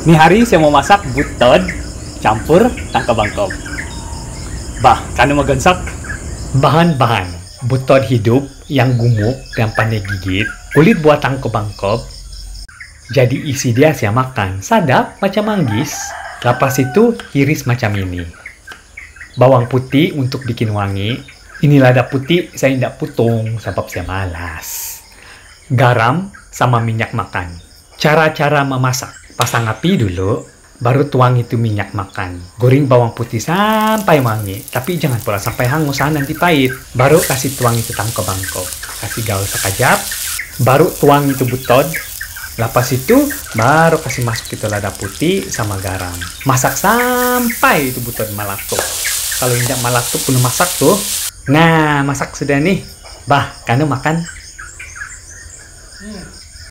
Nih hari saya mau masak butod campur tangkap bangkok. Bah, kanu magansak. Bahan-bahan: butod hidup yang gemuk dan pandai gigit, kulit buah tangkap bangkok. Jadi isi dia saya makan, sadap macam manggis. Lepas itu iris macam ini. Bawang putih untuk bikin wangi. Ini lada putih saya tidak potong sebab saya malas. Garam sama minyak makan. Cara-cara memasak: pasang api dulu, baru tuang itu minyak makan. Goreng bawang putih sampai wangi, tapi jangan pula sampai hangus, nanti pahit. Baru kasih tuang itu tangkap bangkok. Kasih gaul sekejap, baru tuang itu butod. Lepas itu baru kasih masuk itu lada putih sama garam. Masak sampai itu butod meletup. Kalau tidak meletup belum masak tuh. Nah, masak sudah nih. Bah, kanu makan.